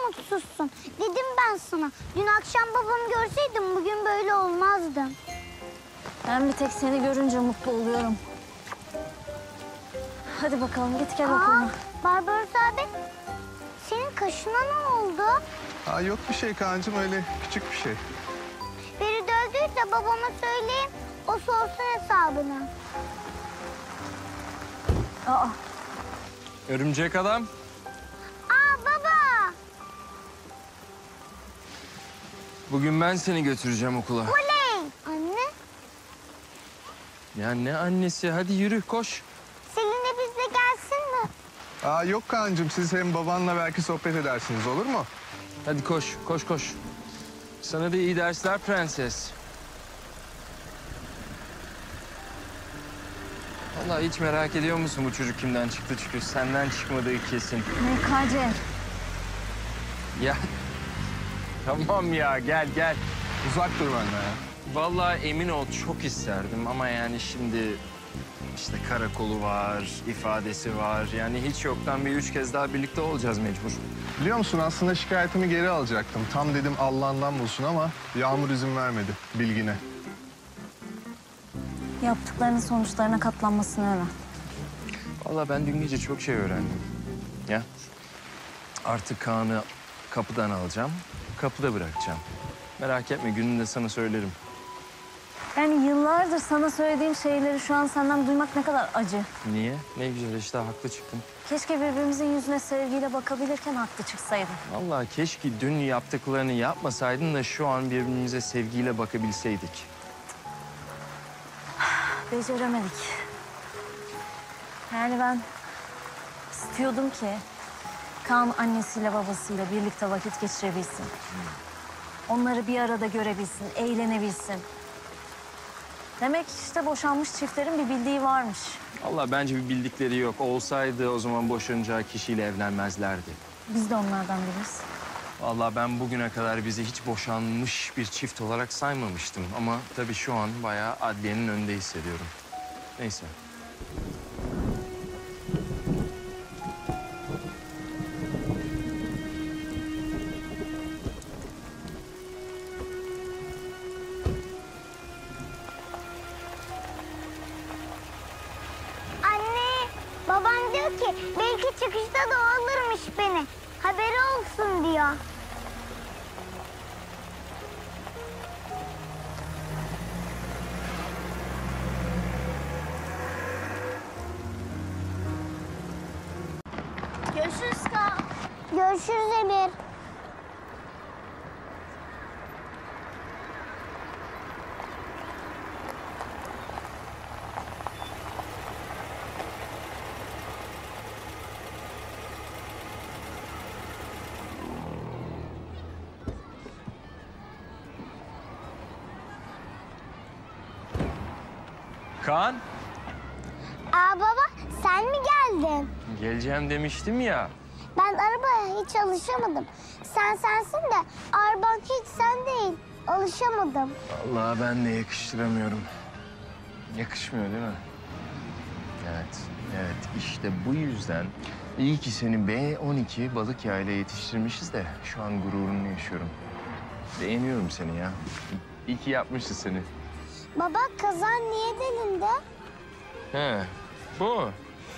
mutsuzsun. Dedim ben sana. Dün akşam babamı görseydim bugün böyle olmazdım. Ben bir tek seni görünce mutlu oluyorum. Hadi bakalım git gel okuluna. Barbaros abi, senin kaşına ne oldu? Aa, yok bir şey Kaan'cığım, öyle küçük bir şey. Biri dövdüyse babama söyleyeyim, o sorsun hesabını. Aa, Örümcek adam. Baba! Bugün ben seni götüreceğim okula. Oley! Anne, Ya ne annesi? Hadi yürü koş. Selin de bizle gelsin mi? Aa, yok Kaan'cığım, siz hem babanla belki sohbet edersiniz, olur mu? Hadi koş, koş, koş. Sana da iyi dersler prenses. Vallahi hiç merak ediyor musun bu çocuk kimden çıktı? Çünkü senden çıkmadığı kesin. MKC. Ya tamam ya, gel gel. Uzak dur benden ya. Vallahi emin ol çok isterdim ama yani şimdi işte karakolu var, ifadesi var. Yani hiç yoktan bir 3 kez daha birlikte olacağız mecbur. Biliyor musun, aslında şikayetimi geri alacaktım. Tam dedim Allah'ından bulsun ama Yağmur izin vermedi, bilgine. Yaptıklarının sonuçlarına katlanmasını öğren. Vallahi ben dün gece çok şey öğrendim. Ya artık Kaan'ı kapıdan alacağım, kapıda bırakacağım. Merak etme, gününde sana söylerim. Yani yıllardır sana söylediğim şeyleri şu an senden duymak ne kadar acı. Niye? Ne güzel işte, haklı çıktın. Keşke birbirimizin yüzüne sevgiyle bakabilirken haklı çıksaydın. Vallahi keşke dün yaptıklarını yapmasaydın da şu an birbirimize sevgiyle bakabilseydik. Beceremedik. Yani ben istiyordum ki Kaan annesiyle babasıyla birlikte vakit geçirebilsin. Onları bir arada görebilsin, eğlenebilsin. Demek işte boşanmış çiftlerin bir bildiği varmış. Vallahi bence bir bildikleri yok. Olsaydı o zaman boşanacağı kişiyle evlenmezlerdi. Biz de onlardan biriz. Vallahi ben bugüne kadar bizi hiç boşanmış bir çift olarak saymamıştım. Ama tabii şu an bayağı adliyenin önünde hissediyorum. Neyse. Anne, babam diyor ki belki çıkışta da o alırmış beni. Haberi olsun diyor. Görüşürüz Kaan. Görüşürüz Emir. Kaan, Baba, sen mi geldin? geleceğim demiştim ya. Ben arabaya hiç alışamadım. Sen sensin de araban hiç sen değil. Alışamadım. Vallahi ben de yakıştıramıyorum. Yakışmıyor değil mi? Evet, evet. İşte bu yüzden iyi ki seni B12 balık yağıyla yetiştirmişiz de şu an gururunu yaşıyorum. Beğeniyorum seni ya. İyi ki yapmışız seni. Baba, kazan niye elinde? He, bu.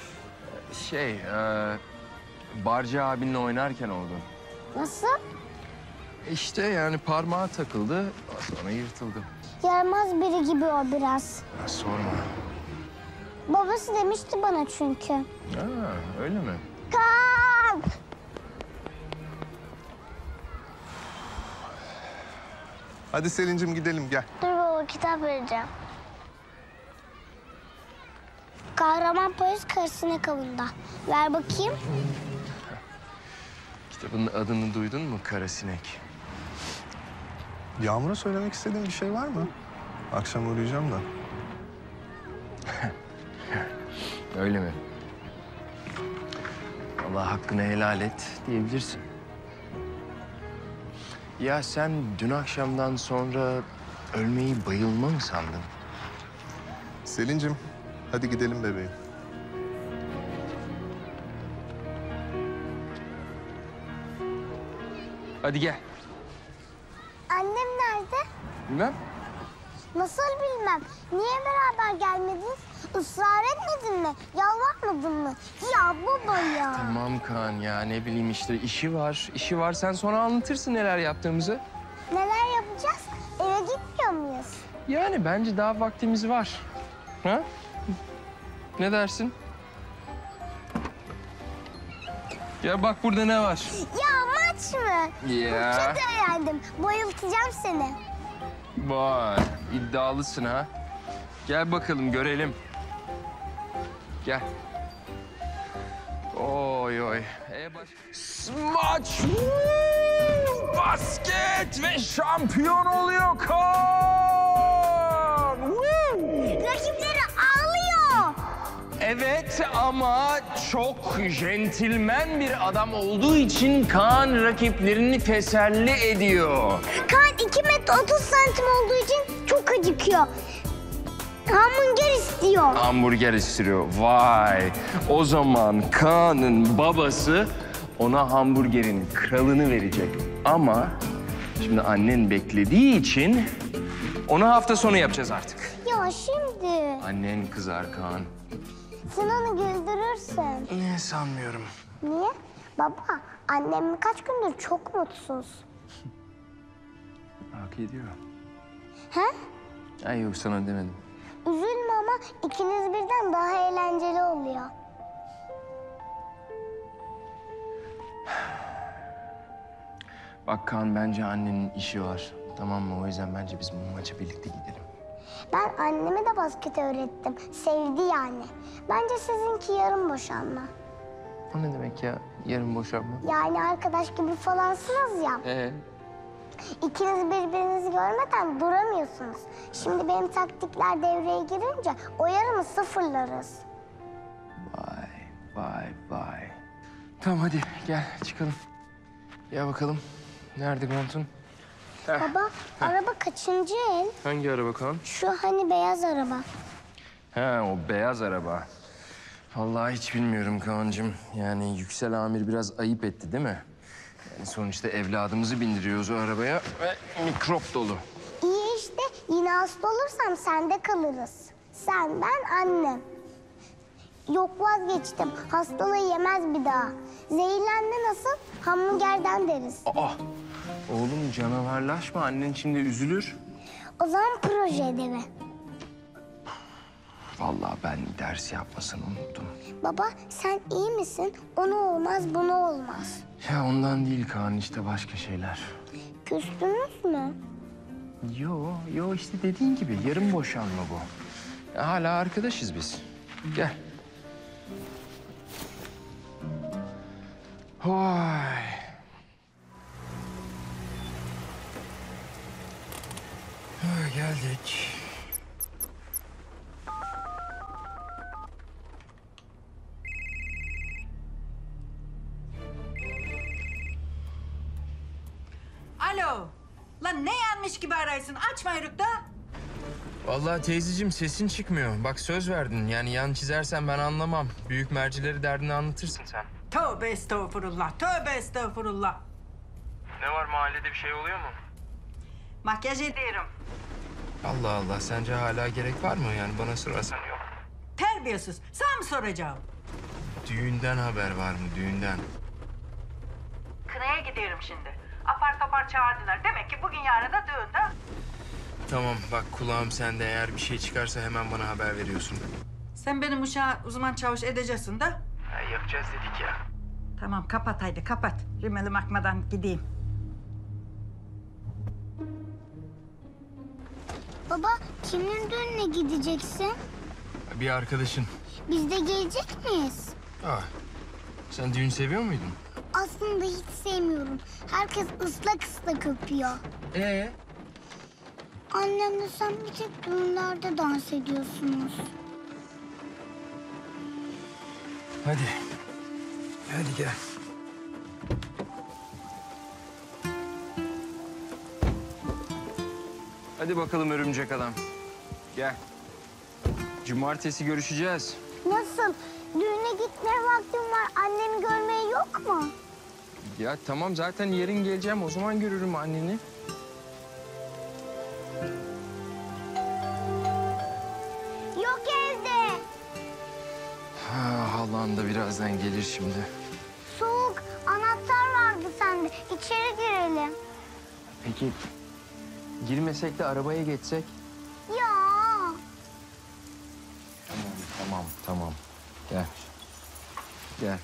Barcı abinle oynarken oldu. Nasıl? İşte yani parmağı takıldı, sonra yırtıldı. Yaramaz biri gibi o biraz. Ya sorma. Babası demişti bana çünkü. Ha, öyle mi? Kaan! Hadi Selin'cim gidelim, gel. Dur baba, kitap vereceğim. Kahraman polis karısının kabında. Ver bakayım. Kitabın adını duydun mu? Kara Sinek. Yağmur'a söylemek istediğin bir şey var mı? Akşam uğrayacağım da. Öyle mi? Allah hakkını helal et diyebilirsin. Ya sen dün akşamdan sonra ölmeyi bayılma mı sandın? Selin'cim, hadi gidelim bebeğim. Hadi gel. Annem nerede? Bilmem. Nasıl bilmem. Niye beraber gelmediniz? Israr etmedin mi? Yalvarmadın mı? Ya baba ya. Tamam Kaan ya, ne bileyim işte işi var. İşi var, sen sonra anlatırsın neler yaptığımızı. Neler yapacağız? Eve gitmiyor muyuz? Yani bence daha vaktimiz var. Ha? Ne dersin? Ya bak burada ne var? Ya maç mı? Ya. Çok öğrendim. Bayıltacağım seni. Vay, iddialısın ha. Gel bakalım görelim. Gel. Oy oy. Maç! Basket ve şampiyon oluyor Kaan! Rakipleri ağlıyor. Evet ama çok centilmen bir adam olduğu için Kaan rakiplerini teselli ediyor. Kaan 2 metre 30 santim olduğu için çok acıkıyor. Hamburger istiyor. Hamburger istiyor. Vay. O zaman Kaan'ın babası ona hamburgerin kralını verecek. Ama şimdi annen beklediği için onu hafta sonu yapacağız artık. Ya şimdi Annen kızar Kaan. sen onu güldürürsün. Ne sanmıyorum. Niye? Baba, annem kaç gündür çok mutsuz. Hak ediyor. He? Ay yok sana demedim. Üzülme ama ikiniz birden daha eğlenceli oluyor. Bak Kaan bence annenin işi var. Tamam mı? O yüzden bence biz bu maça birlikte gidelim. Ben anneme de basket öğrettim. Sevdi yani. Bence sizinki yarım boşanma. O ne demek ya? Yarın boşanma. Yani arkadaş gibi falansınız ya. İkiniz birbirinizi görmeden duramıyorsunuz. Şimdi benim taktikler devreye girince o yarımı sıfırlarız. Vay, vay, vay. Tamam hadi gel çıkalım. Gel bakalım. Nerede montun? Baba, araba kaçıncı el? Hangi araba Kaan? Şu hani beyaz araba. Ha o beyaz araba. Vallahi hiç bilmiyorum Kaan'cığım. Yani Yüksel Amir biraz ayıp etti değil mi? Yani sonuçta evladımızı bindiriyoruz o arabaya ve mikrop dolu. İyi işte, yine hasta olursam sende kalırız. Sen, ben, annem. Yok vazgeçtim, hastalığı yemez bir daha. Zehirlendi nasıl? Hamburgerden deriz. Aa! Oğlum canavarlaşma. Annen şimdi üzülür. O zaman proje ödevi. Vallahi ben ders yapmasını unuttum. Baba, sen iyi misin? Onu olmaz, bunu olmaz. Ya ondan değil Kaan işte başka şeyler. Küstünüz mü? Yo işte dediğin gibi yarım boşanma bu. Ya hala arkadaşız biz. Gel. Vay. Geldik. Alo. Lan ne yanmış gibi araysın? Açma yürük da. Vallahi teyzeciğim sesin çıkmıyor. Bak söz verdin. Yani yan çizersen ben anlamam. Büyük mercileri derdini anlatırsın sen. Tövbe estağfurullah. Tövbe estağfurullah. Ne var mahallede bir şey oluyor mu? Makyaj ediyorum. Allah Allah. Sence hala gerek var mı? Yani bana sorarsan yok. Terbiyesiz. Sana mı soracağım? Düğünden haber var mı? Düğünden. Kınaya gidiyorum şimdi. Apar topar çağırdılar. Demek ki bugün yarın da düğünde. Tamam bak kulağım sende. Eğer bir şey çıkarsa hemen bana haber veriyorsun. Sen benim uşağı uzman çavuş edeceksin de. Yapacağız dedik ya. Tamam kapat haydi kapat. Rimelim akmadan gideyim. Baba, kimin düğününe gideceksin? Bir arkadaşın. Biz de gelecek miyiz? Sen düğün seviyor muydun? Aslında hiç sevmiyorum. Herkes ıslak ıslak öpüyor. Annemle sen bir tek düğünlerde dans ediyorsunuz. Hadi. Hadi gel. Hadi bakalım örümcek adam. Gel. Cumartesi görüşeceğiz. Nasıl? Düğüne gitmeye vaktim var. Annemi görmeye yok mu? Ya tamam, zaten yarın geleceğim. O zaman görürüm anneni. Yok evde. Halan da birazdan gelir şimdi. Soğuk. Anahtar vardı sende. İçeri girelim. Peki girmesek de arabaya geçsek? Ya. Tamam. Gel. Gel.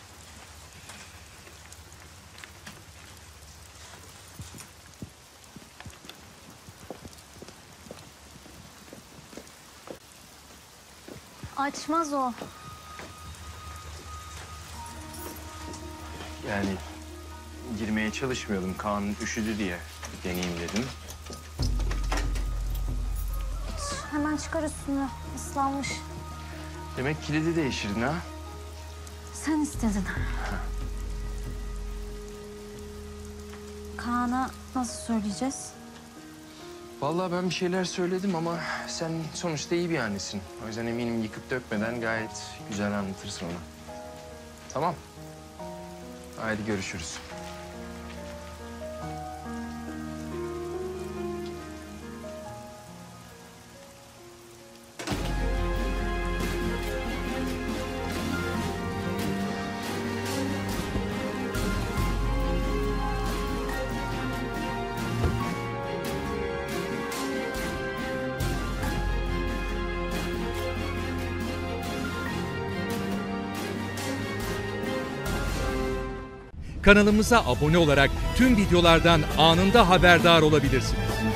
Açmaz o. Yani girmeye çalışmıyordum. Kaan üşüdü diye bir deneyeyim dedim. Hemen çıkar üstünü. Islanmış. Demek kilidi değiştirdin ha? Sen istedin. Kaan'a nasıl söyleyeceğiz? Vallahi ben bir şeyler söyledim ama sen sonuçta iyi bir annesin. O yüzden eminim yıkıp dökmeden gayet güzel anlatırsın ona. Tamam. Haydi görüşürüz. Kanalımıza abone olarak tüm videolardan anında haberdar olabilirsiniz.